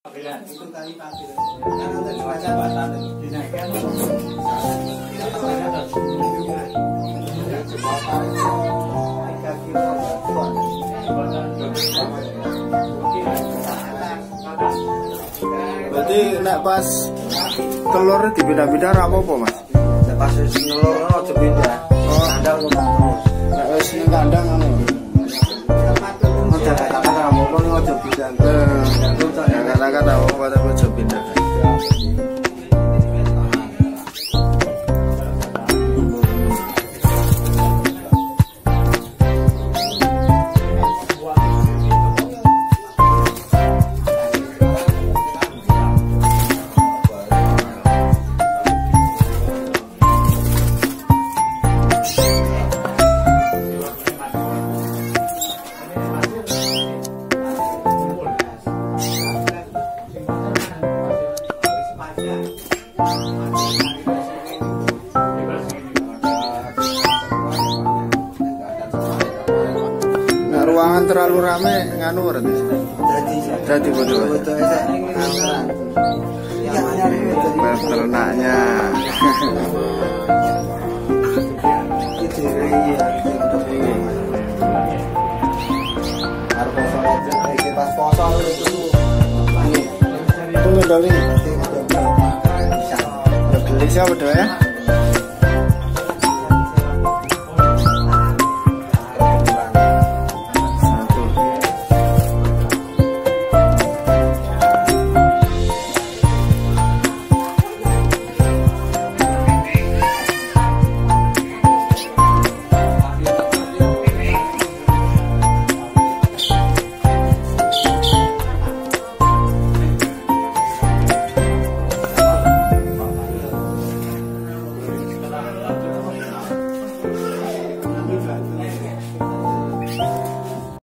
Itu kali pasir. Kan ada baca batan dinaikkan. Berarti nek pas telur dipindah-pindah ra apa-apa, Mas? Nek pas telur aja pindah. Kandang terus. Nek wis ning kandang ngono. Udah kata-kata apa ning aja pindah. Ya kata-kata apa tapi aja pindah. Ruangan terlalu rame nganu berarti. Jadi bodoh. Ternaknya. Itu ngedol ini. Ya beli siapa bodoh ya?